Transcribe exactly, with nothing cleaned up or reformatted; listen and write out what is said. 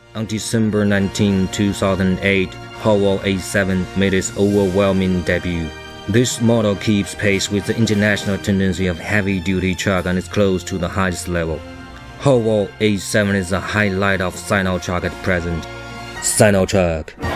On December nineteenth, two thousand eight, HOWO A seven made its overwhelming debut. This model keeps pace with the international tendency of heavy-duty truck and is close to the highest level. HOWO A seven is the highlight of Sinotruk at present. Sinotruk.